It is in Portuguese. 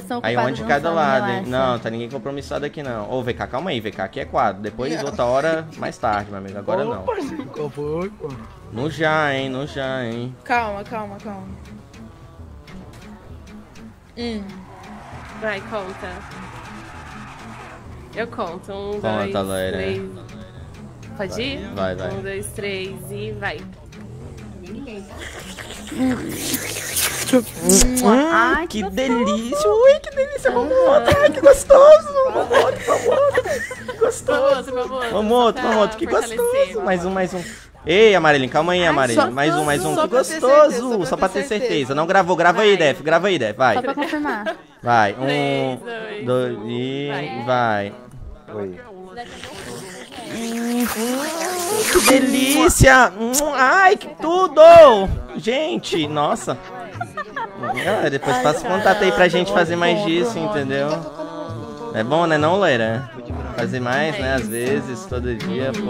estão Aí ocupados um de cada dançando, lado, hein? relaxa. Não, tá ninguém compromissado aqui não. Ô, VK, calma aí, VK, aqui é quadro. Depois, outra hora, mais tarde, meu amigo. Agora não. No já, hein? No já, hein? Calma. Vai, conta. Eu conto. Um, Conta, dois, loira. três. Pode ir? Vai. 1, 2, 3 e vai. Ai, Que delícia! Ui, que delícia! Vamos outro! Ai, que gostoso! Vamos outro! Que gostoso! Vamos outro! Que gostoso! Mais um. Ei, Amarelinho, calma aí, Amarelinho. Mais um. só Que pra ter gostoso! certeza, Só pra ter certeza. Não gravou? Grava aí, Def. Grava aí, Def. Vai. só pra confirmar. Vai. 3, 2 e vai. Oi. Que delícia! Ai, que tudo! Gente, nossa. Galera, depois passa o contato aí pra gente fazer mais disso, entendeu? É bom, né não, loira? Fazer mais, né? Às vezes, todo dia.